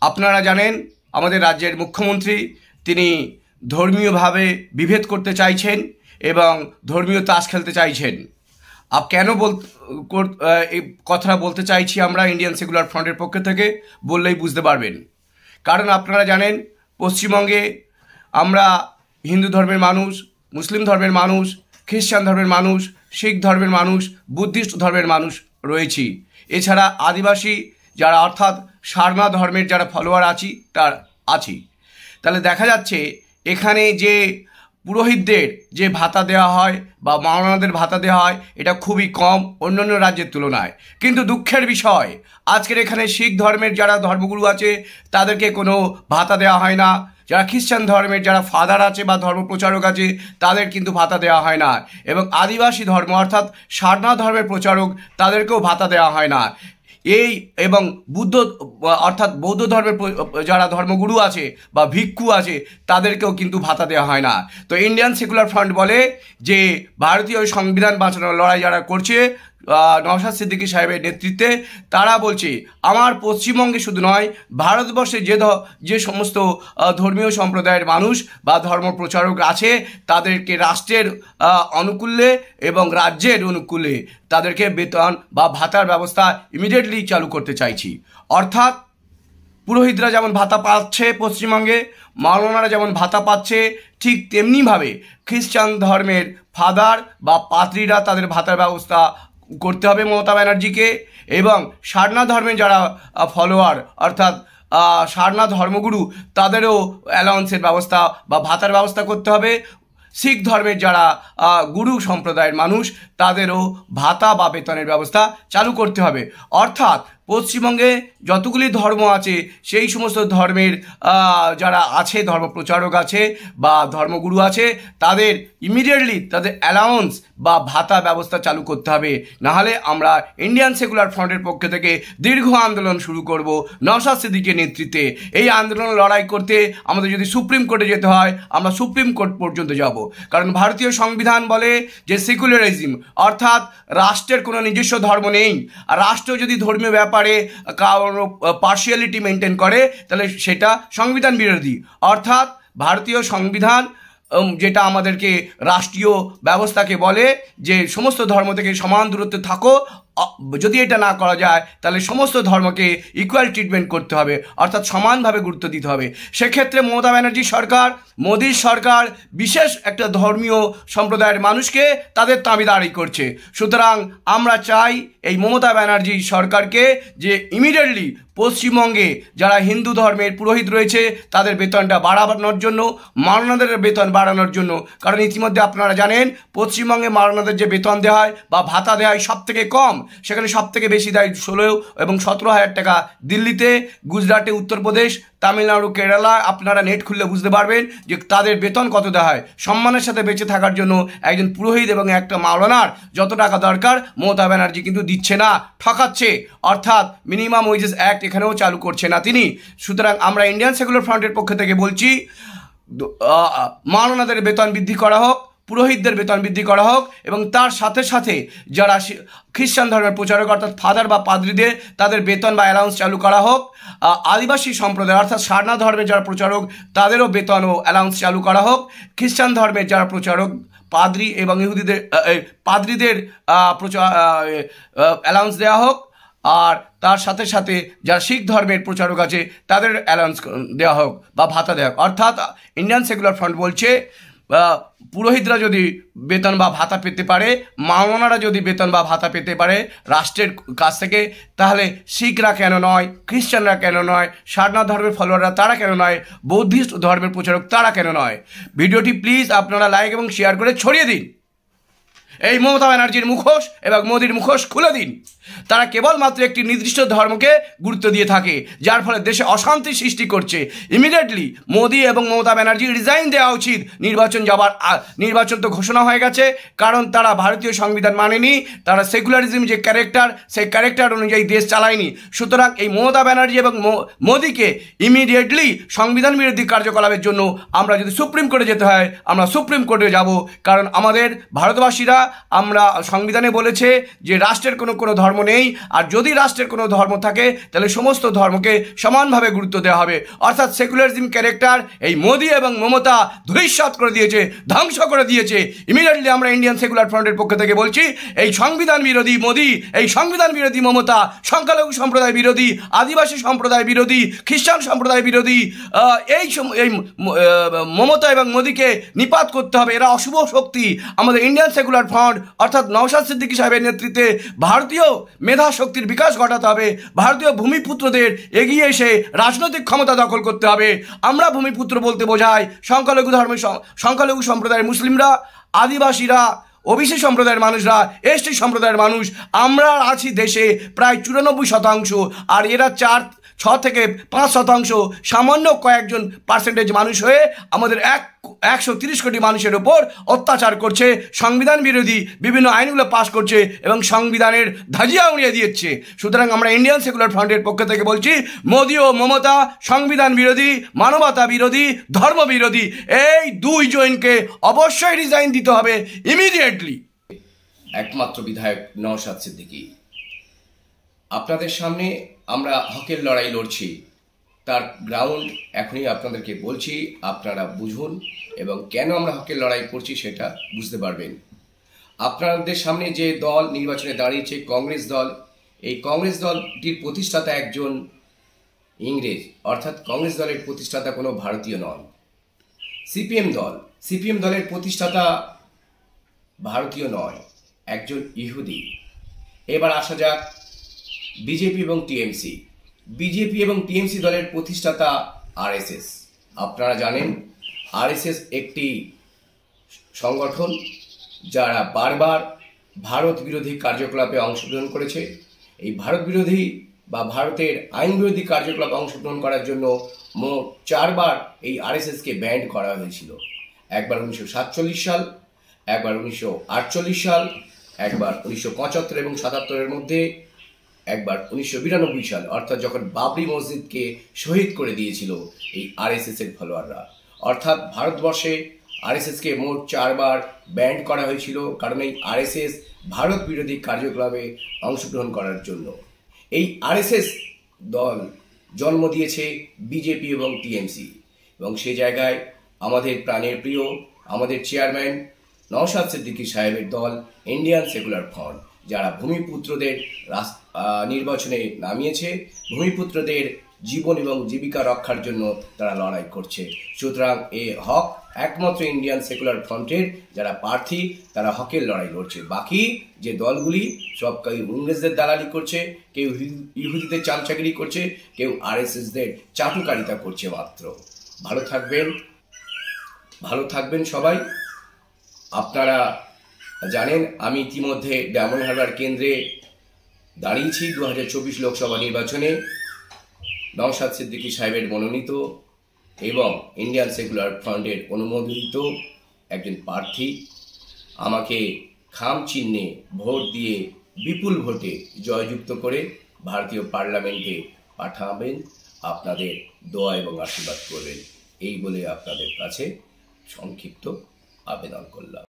আপনারা জানেন আমাদের রাজ্যের মুখ্যমন্ত্রী তিনি ধর্মীয়ভাবে বিভেদ করতে চাইছেন এবং ধর্মীয় তাস খেলতে চাইছেন। কেন এই কথাটা বলতে চাইছি আমরা ইন্ডিয়ান সেকুলার ফ্রন্টের পক্ষ থেকে বললেই বুঝতে পারবেন। কারণ আপনারা জানেন পশ্চিমবঙ্গে আমরা হিন্দু ধর্মের মানুষ, মুসলিম ধর্মের মানুষ, খ্রিস্টান ধর্মের মানুষ, শিখ ধর্মের মানুষ, বুদ্ধিস্ট ধর্মের মানুষ রয়েছি। এছাড়া আদিবাসী যারা অর্থাৎ সারনা ধর্মের যারা ফলোয়ার আছি। তাহলে দেখা যাচ্ছে এখানে যে পুরোহিতদের যে ভাতা দেওয়া হয় বা মাওলানাদের ভাতা দেওয়া হয় এটা খুবই কম অন্যান্য রাজ্যের তুলনায়। কিন্তু দুঃখের বিষয় আজকের এখানে শিখ ধর্মের যারা ধর্মগুরু আছে তাদেরকে কোনো ভাতা দেওয়া হয় না। যারা খ্রিস্টান ধর্মের যারা ফাদার আছে বা ধর্ম প্রচারক আছে তাদের কিন্তু ভাতা দেওয়া হয় না। এবং আদিবাসী ধর্ম অর্থাৎ সারনা ধর্মের প্রচারক তাদেরকেও ভাতা দেওয়া হয় না। এবং বৌদ্ধ ধর্মের যারা ধর্মগুরু আছে বা ভিক্ষু আছে তাদেরকেও কিন্তু ভাতা দেওয়া হয় না। তো ইন্ডিয়ান সেকুলার ফ্রন্ট বলে যে ভারতীয় সংবিধান বাঁচানোর লড়াই যারা করছে নওশাদ সিদ্দিকী সাহেবের নেতৃত্বে, তারা বলছে আমার পশ্চিমবঙ্গে শুধু নয় ভারতবর্ষে যে সমস্ত ধর্মীয় সম্প্রদায়ের মানুষ বা ধর্ম প্রচারক আছে তাদেরকে রাষ্ট্রের অনুকূলে এবং রাজ্যের অনুকূলে তাদেরকে বেতন বা ভাতার ব্যবস্থা ইমিডিয়েটলি চালু করতে চাইছি। অর্থাৎ পুরোহিতরা যেমন ভাতা পাচ্ছে পশ্চিমবঙ্গে, মাওলানারা যেমন ভাতা পাচ্ছে, ঠিক তেমনিভাবে খ্রিস্টান ধর্মের ফাদার বা পাদ্রীরা তাদের ভাতার ব্যবস্থা করতে হবে মমতা ব্যানার্জিকে। এবং সারনা ধর্মের যারা ফলোয়ার অর্থাৎ সারনা ধর্মগুরু তাদেরও অ্যালাউন্সের ব্যবস্থা বা ভাতার ব্যবস্থা করতে হবে। শিখ ধর্মের যারা গুরু সম্প্রদায়ের মানুষ তাদেরও ভাতা বা বেতনের ব্যবস্থা চালু করতে হবে। অর্থাৎ পশ্চিমবঙ্গে যতগুলি ধর্ম আছে সেই সমস্ত ধর্মের যারা আছে ধর্ম প্রচারক আছে বা ধর্মগুরু আছে তাদের ইমিডিয়েটলি তাদের অ্যালাউন্স বা ভাতা ব্যবস্থা চালু করতে হবে। নাহলে আমরা ইন্ডিয়ান সেকুলার ফ্রন্টের পক্ষ থেকে দীর্ঘ আন্দোলন শুরু করব নওশাদ সিদ্দিকীর নেতৃত্বে। এই আন্দোলন লড়াই করতে আমাদের যদি সুপ্রিম কোর্টে যেতে হয় আমরা সুপ্রিম কোর্ট পর্যন্ত যাব। কারণ ভারতীয় সংবিধান বলে যে সেকুলারিজম অর্থাৎ রাষ্ট্রের কোনো নিজস্ব ধর্ম নেই। আর রাষ্ট্র যদি ধর্মীয় ব্যাপারে পার্শিয়ালিটি মেনটেন করে তাহলে সেটা সংবিধান বিরোধী। অর্থাৎ ভারতীয় সংবিধান যেটা আমাদেরকে রাষ্ট্রীয় ব্যবস্থাকে বলে যে সমস্ত ধর্ম থেকে সমান দূরত্বে থাকো, যদি এটা না করা যায় তাহলে সমস্ত ধর্মকে ইকুয়াল ট্রিটমেন্ট করতে হবে অর্থাৎ সমানভাবে গুরুত্ব দিতে হবে। সেক্ষেত্রে মমতা ব্যানার্জি সরকার, মোদির সরকার বিশেষ একটা ধর্মীয় সম্প্রদায়ের মানুষকে তাদের দাবিদারি করছে। সুতরাং আমরা চাই এই মমতা ব্যানার্জি সরকারকে যে ইমিডিয়েটলি পশ্চিমবঙ্গে যারা হিন্দু ধর্মের পুরোহিত রয়েছে তাদের বেতনটা বাড়ানোর জন্য, মাওলানাদের বেতন বাড়ানোর জন্য। কারণ ইতিমধ্যে আপনারা জানেন পশ্চিমবঙ্গে মাওলানাদের যে বেতন দেওয়া হয় বা ভাতা দেওয়া হয় সব থেকে কম, সেখানে সব থেকে বেশি দেয় 16 এবং 17,000 টাকা দিল্লিতে, গুজরাটে, উত্তরপ্রদেশ, তামিলনাড়ু, কেরালা। আপনারা নেট খুললে বুঝতে পারবেন যে তাদের বেতন কত দেওয়া হয়। সম্মানের সাথে বেঁচে থাকার জন্য একজন পুরোহিত এবং একটা মাওলানার যত টাকা দরকার মমতা ব্যানার্জি কিন্তু দিচ্ছে না, ঠকাচ্ছে। অর্থাৎ মিনিমাম ওয়েজেস অ্যাক্ট এখানেও চালু করছে না তিনি। সুতরাং আমরা ইন্ডিয়ান সেকুলার ফ্রন্টের পক্ষ থেকে বলছি মাওলানাদের বেতন বৃদ্ধি করা হোক, পুরোহিতদের বেতন বৃদ্ধি করা হোক এবং তার সাথে সাথে যারা খ্রিস্টান ধর্মের প্রচারক অর্থাৎ ফাদার বা পাদ্রীদের তাদের বেতন বা অ্যালাউন্স চালু করা হোক। আদিবাসী সম্প্রদায় অর্থাৎ সারনা ধর্মের যারা প্রচারক তাদেরও বেতন ও অ্যালাউন্স চালু করা হোক। খ্রিস্টান ধর্মের যারা প্রচারক পাদ্রী এবং ইহুদিদের পাদ্রীদের অ্যালাউন্স দেওয়া হোক। আর তার সাথে সাথে যারা শিখ ধর্মের প্রচারক আছে তাদের অ্যালাউন্স দেওয়া হোক বা ভাতা দেওয়া হোক। অর্থাৎ ইন্ডিয়ান সেকুলার ফ্রন্ট বলছে পুরোহিতরা যদি বেতন বা ভাতা পেতে পারে, মাওলানারা যদি বেতন বা ভাতা পেতে পারে রাষ্ট্রের কাছ থেকে, তাহলে শিখরা কেন নয়, খ্রিস্টানরা কেন নয়, সারনা ধর্মের ফলোয়াররা তারা কেন নয়, বৌদ্ধিস্ট ধর্মের প্রচারক তারা কেন নয়। ভিডিওটি প্লিজ আপনারা লাইক এবং শেয়ার করে ছড়িয়ে দিন। এই মমতা ব্যানার্জির মুখোশ এবং মোদির মুখোশ খুলে দিন। তারা কেবলমাত্র একটি নির্দিষ্ট ধর্মকে গুরুত্ব দিয়ে থাকে, যার ফলে দেশে অশান্তি সৃষ্টি করছে। ইমিডিয়েটলি মোদি এবং মমতা ব্যানার্জি রিজাইন দেওয়া উচিত। নির্বাচন তো ঘোষণা হয়ে গেছে, কারণ তারা ভারতীয় সংবিধান মানেনি, তারা সেকুলারিজম যে ক্যারেক্টার সেই ক্যারেক্টার অনুযায়ী দেশ চালায়নি। সুতরাং এই মমতা ব্যানার্জি এবং মোদিকে ইমিডিয়েটলি সংবিধান বিরোধী কার্যকলাপের জন্য আমরা যদি সুপ্রিম কোর্টে যেতে হয় আমরা সুপ্রিম কোর্টে যাব। কারণ আমাদের ভারতবাসীরা আমরা সংবিধানে বলেছে যে রাষ্ট্রের কোনো ধর্ম নেই, আর যদি রাষ্ট্রের কোনো ধর্ম থাকে তাহলে সমস্ত ধর্মকে সমানভাবে গুরুত্ব দেওয়া হবে। অর্থাৎ সেকুলারিজম ক্যারেক্টার এই মোদি এবং মমতা ধূলিসাৎ করে দিয়েছে, ধ্বংস করে দিয়েছে। ইমিডিয়েটলি আমরা ইন্ডিয়ান সেকুলার ফ্রন্টের পক্ষ থেকে বলছি, এই সংবিধান বিরোধী মোদি, এই সংবিধান বিরোধী মমতা, সংখ্যালঘু সম্প্রদায় বিরোধী, আদিবাসী সম্প্রদায় বিরোধী, খ্রিস্টান সম্প্রদায় বিরোধী, এই মমতা এবং মোদিকে নিপাত করতে হবে। এরা অশুভ শক্তি। আমাদের ইন্ডিয়ান সেকুলার ফ্রন্ট অর্থাৎ নওশাদ সিদ্দিকী সাহেবের নেতৃত্বে ভারতীয় মেধা শক্তির বিকাশ ঘটাতে হবে। ভারতীয় ভূমিপুত্রদের এগিয়ে এসে রাজনৈতিক ক্ষমতা দখল করতে হবে। আমরা ভূমিপুত্র বলতে বোঝাই সংখ্যালঘু সম্প্রদায়ের মুসলিমরা, আদিবাসীরা, ওবিসি সম্প্রদায়ের মানুষরা, এসটি সম্প্রদায়ের মানুষ। আমরা আছি দেশে প্রায় 94%, আর এরা 6 থেকে 5% সামান্য কয়েকজন পার্সেন্টেজ মানুষ হয়ে আমাদের 130 কোটি মানুষের ওপর অত্যাচার করছে, সংবিধান বিরোধী বিভিন্ন আইনগুলো পাশ করছে এবং সংবিধানের ধাজিয়া উড়িয়ে দিচ্ছে। সুতরাং আমরা ইন্ডিয়ান সেকুলার ফ্রন্টের পক্ষ থেকে বলছি, মোদি ও মমতা সংবিধান বিরোধী, মানবতা বিরোধী, ধর্ম বিরোধী। এই দুইজনকে অবশ্যই রিজাইন দিতে হবে ইমিডিয়েটলি। একমাত্র বিধায়ক নওশাদ সিদ্দিকী, আপনাদের সামনে আমরা হকের লড়াই লড়ছি, তার গ্রাউন্ড এখনই আপনাদেরকে বলছি, আপনারা বুঝুন এবং কেন আমরা হকের লড়াই করছি সেটা বুঝতে পারবেন। আপনাদের সামনে যে দল নির্বাচনে দাঁড়িয়েছে কংগ্রেস দল, এই কংগ্রেস দলটির প্রতিষ্ঠাতা একজন ইংরেজ, অর্থাৎ কংগ্রেস দলের প্রতিষ্ঠাতা কোনো ভারতীয় নন। সিপিএম দলের প্রতিষ্ঠাতা ভারতীয় নয়, একজন ইহুদি। এবার আসা যাক বিজেপি এবং টিএমসি দলের প্রতিষ্ঠাতা আরএসএস। আপনারা জানেন আরএসএস একটি সংগঠন যারা বারবার ভারত বিরোধী কার্যকলাপে অংশগ্রহণ করেছে। এই ভারত বিরোধী বা ভারতের আইন বিরোধী কার্যকলাপে অংশগ্রহণ করার জন্য মোট 4 বার এই আরএসএসকে ব্যান্ড করা হয়েছিল। একবার 1947 সাল, একবার 1948 সাল, একবার 1975 এবং 77-এর মধ্যে, একবার 1992 সাল, অর্থাৎ যখন বাবরি মসজিদকে শহীদ করে দিয়েছিল এই আরএসএস এর ফলোয়াররা। অর্থাৎ ভারতবর্ষে আরএসএসকে মোট 4 বার ব্যান্ড করা হয়েছিল, কারণ এই আরএসএস ভারত বিরোধী কার্যকলাপে অংশগ্রহণ করার জন্য। এই আরএসএস দল জন্ম দিয়েছে বিজেপি এবং টিএমসি, এবং সে জায়গায় আমাদের প্রাণের প্রিয় আমাদের চেয়ারম্যান নওশাদ সিদ্দিকী সাহেবের দল ইন্ডিয়ান সেকুলার ফ্রন্ট, যারা ভূমিপুত্রদের নির্বাচনে নামিয়েছে, ভূমিপুত্রদের জীবন এবং জীবিকা রক্ষার জন্য তারা লড়াই করছে। সুতরাং এ হক একমাত্র ইন্ডিয়ান সেকুলার ফ্রন্টের যারা প্রার্থী, তারা হকের লড়াই লড়ছে। বাকি যে দলগুলি সব কেউ ইংরেজদের দালালি করছে, কেউ ইহুদিদের চামচাগিরি করছে, কেউ আরএসএসদের চাটুকারিতা করছে মাত্র। ভালো থাকবেন সবাই। আপনারা জানেন আমি ইতিমধ্যে ডায়মন্ড হারবার কেন্দ্রে দাঁড়িয়েছি 2024 লোকসভা নির্বাচনে। নওশাদ সিদ্দিকী সাহেবের মনোনীত এবং ইন্ডিয়ান সেকুলার ফ্রন্টের অনুমোদিত একজন প্রার্থী। আমাকে খাম চিহ্নে ভোট দিয়ে বিপুল ভোটে জয়যুক্ত করে ভারতীয় পার্লামেন্টে পাঠাবেন। আপনাদের দোয়া এবং আশীর্বাদ করবেন, এই বলে আপনাদের কাছে সংক্ষিপ্ত আবেদন করলাম।